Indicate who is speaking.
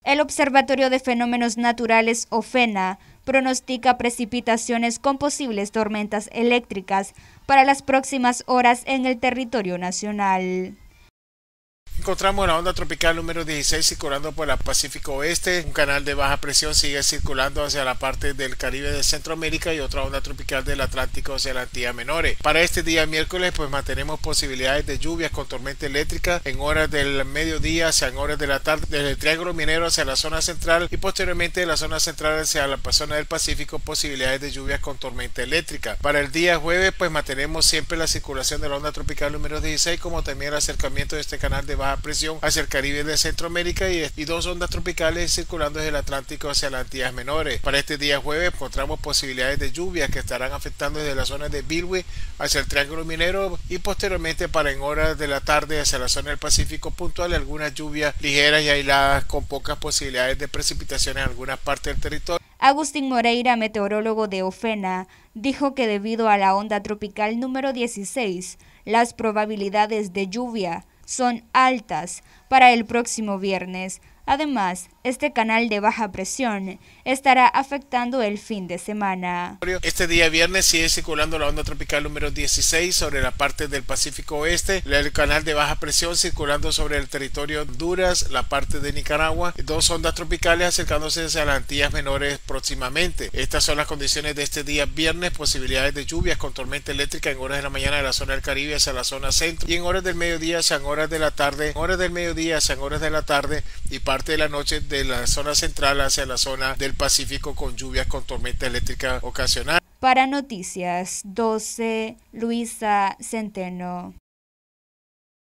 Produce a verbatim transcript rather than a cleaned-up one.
Speaker 1: El Observatorio de Fenómenos Naturales OFENA pronostica precipitaciones con posibles tormentas eléctricas para las próximas horas en el territorio nacional.
Speaker 2: Encontramos la onda tropical número dieciséis circulando por el Pacífico Oeste. Un canal de baja presión sigue circulando hacia la parte del Caribe de Centroamérica y otra onda tropical del Atlántico hacia las Antillas Menores. Para este día miércoles pues mantenemos posibilidades de lluvias con tormenta eléctrica en horas del mediodía hacia en horas de la tarde desde el Triángulo Minero hacia la zona central y posteriormente de la zona central hacia la zona del Pacífico posibilidades de lluvias con tormenta eléctrica. Para el día jueves pues mantenemos siempre la circulación de la onda tropical número dieciséis como también el acercamiento de este canal de baja presión hacia el Caribe de Centroamérica y, y dos ondas tropicales circulando desde el Atlántico hacia las Antillas Menores. Para este día jueves encontramos posibilidades de lluvias que estarán afectando desde la zona de Bilwi hacia el Triángulo Minero y posteriormente para en horas de la tarde hacia la zona del Pacífico puntual algunas lluvias ligeras y aisladas con pocas posibilidades de precipitaciones en algunas partes del territorio.
Speaker 1: Agustín Moreira, meteorólogo de OFENA, dijo que debido a la onda tropical número dieciséis, las probabilidades de lluvia son altas para el próximo viernes. Además, este canal de baja presión estará afectando el fin de semana.
Speaker 2: Este día viernes sigue circulando la onda tropical número dieciséis sobre la parte del Pacífico Oeste, el canal de baja presión circulando sobre el territorio de Honduras, la parte de Nicaragua, dos ondas tropicales acercándose hacia las Antillas Menores próximamente. Estas son las condiciones de este día viernes, posibilidades de lluvias con tormenta eléctrica en horas de la mañana de la zona del Caribe hacia la zona centro y en horas del mediodía hacia horas de la tarde, en horas del mediodía hacia horas de la tarde y parte de la noche de la zona central hacia la zona del Pacífico con lluvias con tormenta eléctrica ocasional.
Speaker 1: Para Noticias doce, Luisa Centeno.